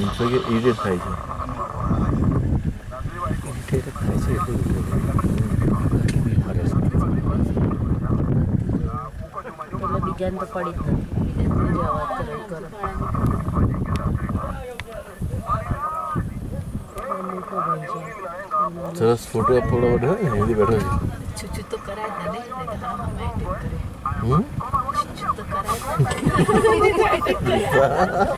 કે ઇરિટેટ થાય છે બીજાને તો પડી જ નથી બીજા વાત કરે સરસ ફોટો અપલોડ હે હિન્દી બેઠો છે છુચુ તો કરાય ને હા હમ છુચુ તો કરાય